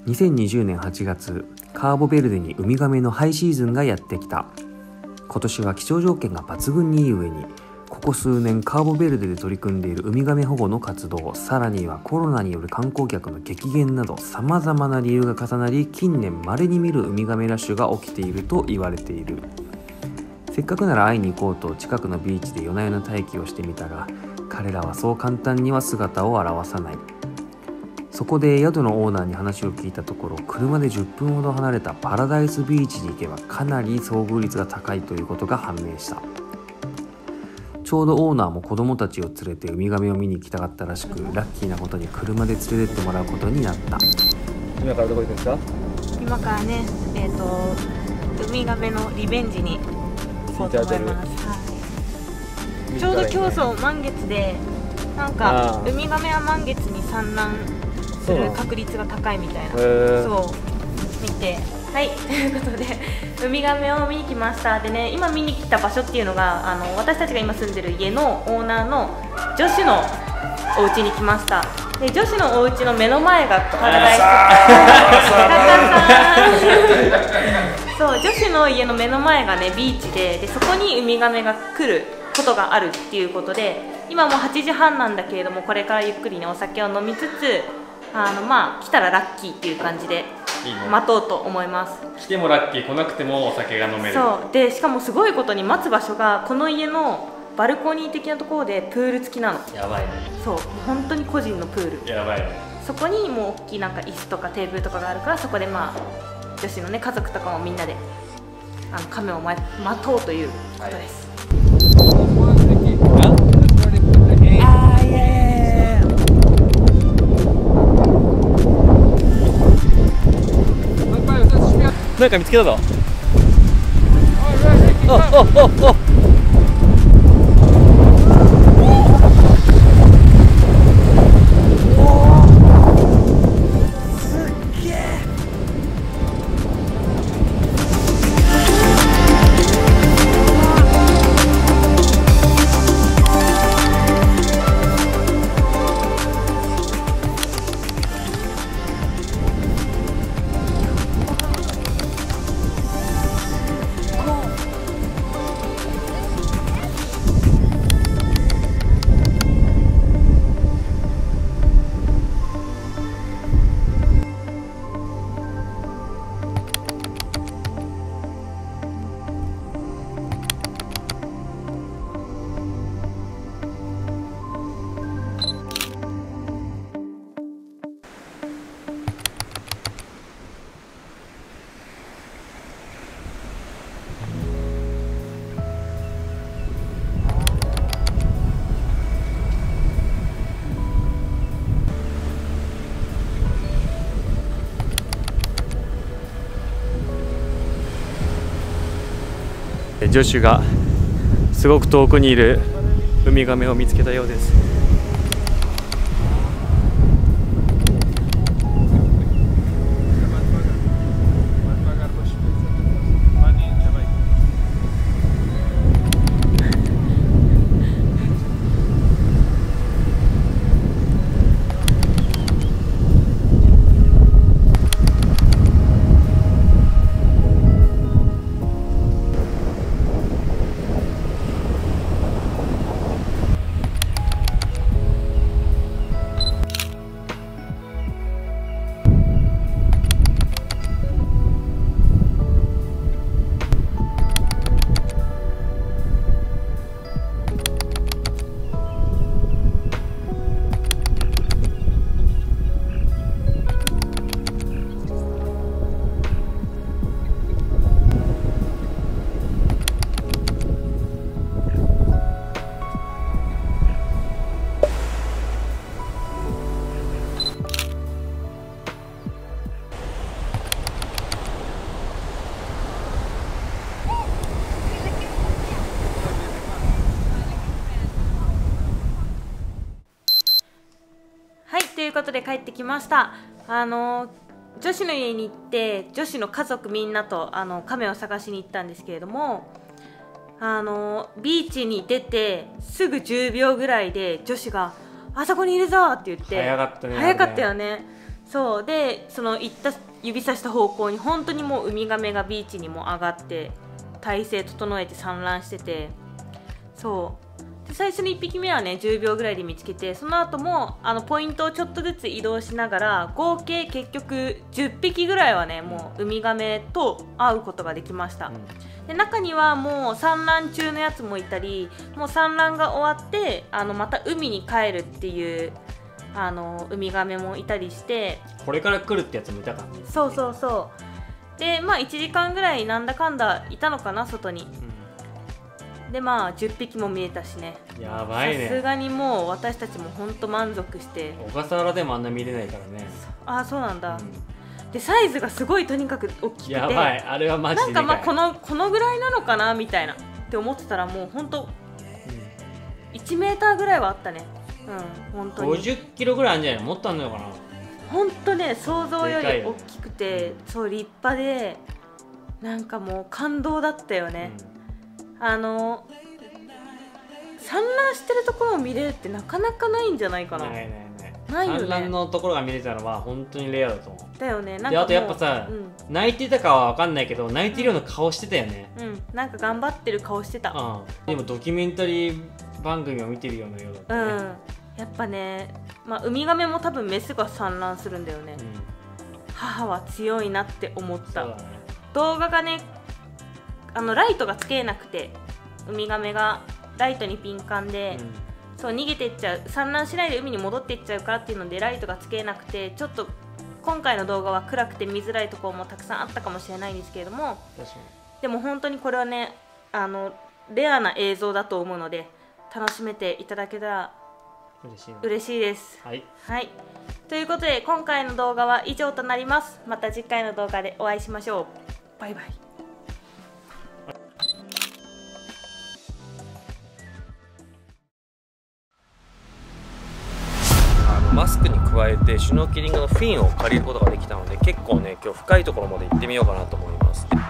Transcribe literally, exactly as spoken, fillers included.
にせんにじゅうねんはちがつ、カーボベルデにウミガメのハイシーズンがやってきた。今年は気象条件が抜群にいい上に、ここ数年カーボベルデで取り組んでいるウミガメ保護の活動、さらにはコロナによる観光客の激減などさまざまな理由が重なり、近年稀に見るウミガメラッシュが起きていると言われている。せっかくなら会いに行こうと近くのビーチで夜な夜な待機をしてみたが、彼らはそう簡単には姿を現さない。そこで宿のオーナーに話を聞いたところ、車でじゅっぷんほど離れたパラダイスビーチに行けばかなり遭遇率が高いということが判明した。ちょうどオーナーも子供たちを連れてウミガメを見に行きたかったらしく、ラッキーなことに車で連れてってもらうことになった。 今からどこ行くんですか？ 今からね、えーとウミガメのリベンジに行こうと思います。はい、ちょうど競争満月で、なんかウミガメは満月に産卵する確率が高いみたいな、そう見て、はいということでウミガメを見に来ました。でね、今見に来た場所っていうのが、あの私たちが今住んでる家のオーナーの女子のお家に来ました。で、女子のお家の目の前がパラダイスそう、女子の家の目の前がねビーチで、でそこにウミガメが来ることがあるっていうことで、今もうはちじはんなんだけれども、これからゆっくりねお酒を飲みつつ、あのまあ来たらラッキーっていう感じで待とうと思います。 来てもラッキー、来なくてもお酒が飲める。 そうで、しかもすごいことに待つ場所がこの家のバルコニー的なところでプール付きなの。 やばいね。 そう、本当に個人のプール。 やばいね。 そこにもう大きいなんか椅子とかテーブルとかがあるから、そこでまあ女子のね家族とかもみんなであの亀を待とうということです。 なんか見つけたぞ。おおおお。ジョシュがすごく遠くにいるウミガメを見つけたようです。 ということで帰ってきました。あの女子の家に行って女子の家族みんなとあの亀を探しに行ったんですけれども、あのビーチに出てすぐじゅうびょうぐらいで女子が「あそこにいるぞ!」って言って、 早かったね。 早かったよね。 そうでその行った指さした方向に本当にもうウミガメがビーチにも上がって体勢整えて産卵してて、そうで最初のいっぴきめはねじゅうびょうぐらいで見つけて、その後もあのポイントをちょっとずつ移動しながら合計結局じゅっぴきぐらいはねもうウミガメと会うことができました、うん、で中にはもう産卵中のやつもいたり、もう産卵が終わってあのまた海に帰るっていうあのウミガメもいたりして、 これから来るってやつもいたからね。 そうそうそうでまあいちじかんぐらいなんだかんだいたのかな外に、うん、でまあじゅっぴきも見えたしね、 やばいね。 さすがにもう私たちも本当満足して。 小笠原でもあんな見れないからね。 ああそうなんだ、うん、でサイズがすごいとにかく大きくて、 やばい、あれはマジででかい。 なんかまあこのこのぐらいなのかなみたいなって思ってたらもう本当、うん、いちメーターぐらいはあったね。うん、本当にごじゅっキロぐらいあるんじゃないの？もっとあるのかな。 本当ね想像より大きくて、そう立派でなんかもう感動だったよね、うん、あの産卵してるところを見れるってなかなかないんじゃないかな。 ないないないないよね。 産卵のところが見れたのは本当にレアだと思う。 だよね。なんかであとやっぱさ、 うん、 泣いてたかは分かんないけど泣いてるような顔してたよね。 うん、うん、なんか頑張ってる顔してた。 うん、でもドキュメンタリー番組を見てるようなようだったね。うん、 やっぱね、まあ、ウミガメも多分メスが産卵するんだよね、うん、母は強いなって思った、ね、動画がねあのライトがつけなくてウミガメがライトに敏感で、うん、そう逃げてっちゃう、産卵しないで海に戻ってっちゃうからっていうのでライトがつけなくてちょっと今回の動画は暗くて見づらいところもたくさんあったかもしれないんですけれども、でも本当にこれはねあのレアな映像だと思うので楽しめていただけたら嬉しい嬉しいです、 はい、 はい、ということで今回の動画は以上となります。また次回の動画でお会いしましょう。バイバイ。 あのマスクに加えてシュノーケリングのフィンを借りることができたので結構ね今日深いところまで行ってみようかなと思います。